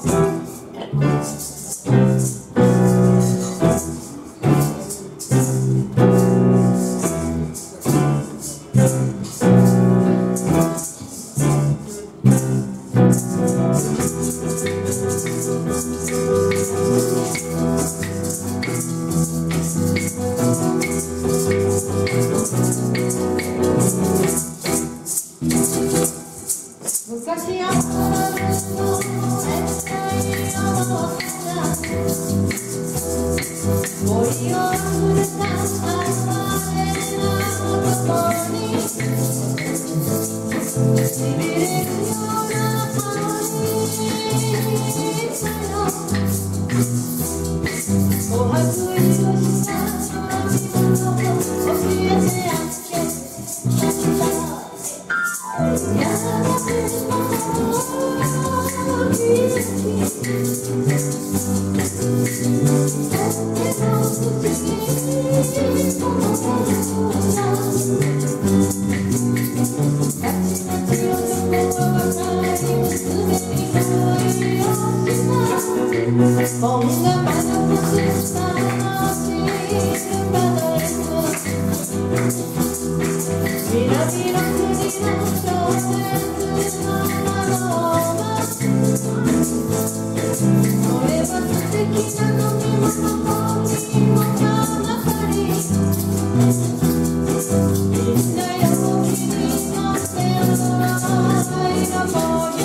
昔あったの絶対に思った恋をあふれた哀れな男にしびれるような愛のおはずいとした涙の教えてあげやがてこんなバカとした南の国の少年のそれは素敵な飲み物にもなったりみんな陽気に乗って愛がもう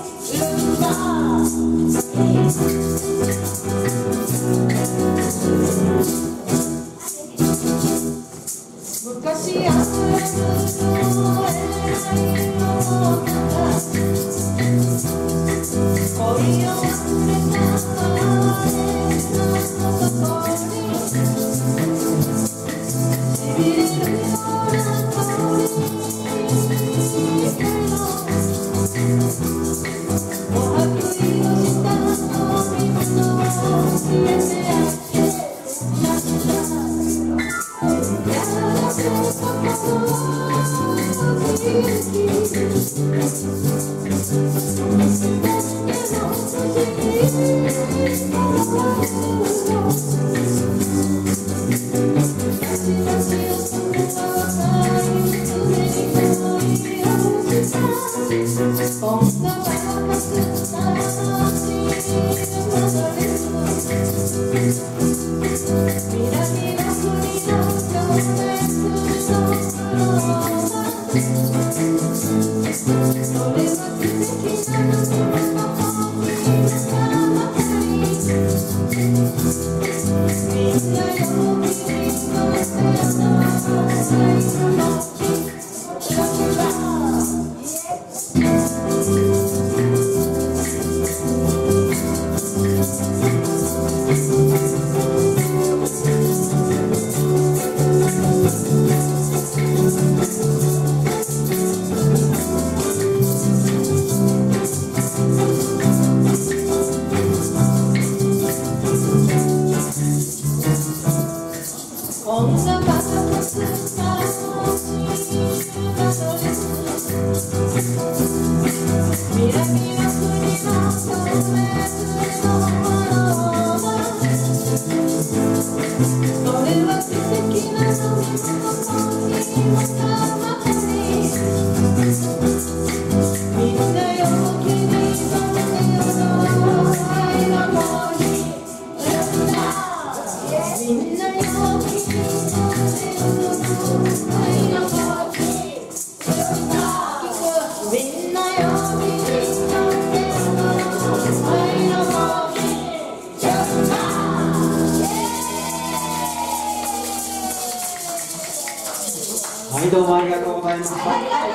昔あったの偉いのだ恋を忘れた哀れな男にしびれるような香りのおはくいをした飲み物を教えてあげましたやがて心を響こんなバカとした南の国の少年のものそれは素敵な飲み物にもたまりみんな陽気に乗って愛がもうみんな陽気にはい、どうもありがとうございました。